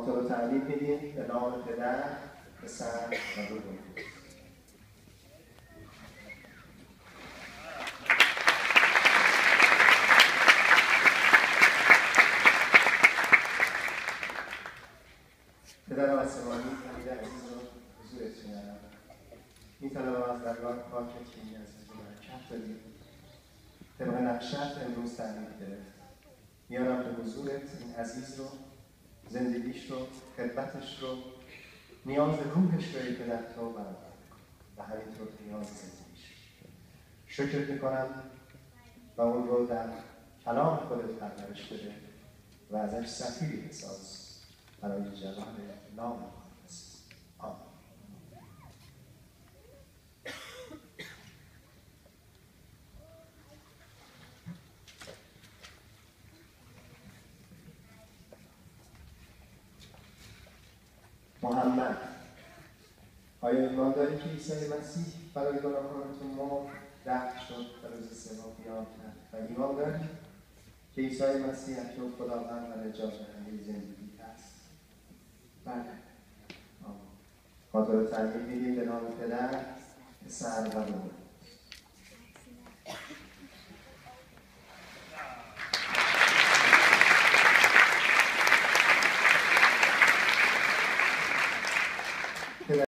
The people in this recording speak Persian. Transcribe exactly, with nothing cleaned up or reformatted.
خاطر رو تعریف میدیم به نام پدر، پسر و روح القدس. پدر آسمانی، حمید عزیز رو حضورت میارم. میطلبم از درگاه پاک که این عزیز رو برکت بدید. طبق نقشت امروز تعریف گرفت. میارم به حضورت این عزیز رو، زندگیش رو، خدمتش رو، نیاز روحش رو ای پدر تو برآورده کن و همینطور نیاز زندگیش. شکر میکنم و اون رو در کلام خودت پرورش بده و ازش سفیری بساز برای جلال نام مقدس. آمین. محمد، آیا ایمان داری که عیسی مسیح برای گناهان تو مرد، دفن شد و روز سوم قیام کرد؟ و ایمان داری که عیسی مسیح اکنون خداوند و نجات دهنده زندگی است؟ بله. آمین. خاطر رو تعریف میدیم به نام پدر، پسر و روح القدس.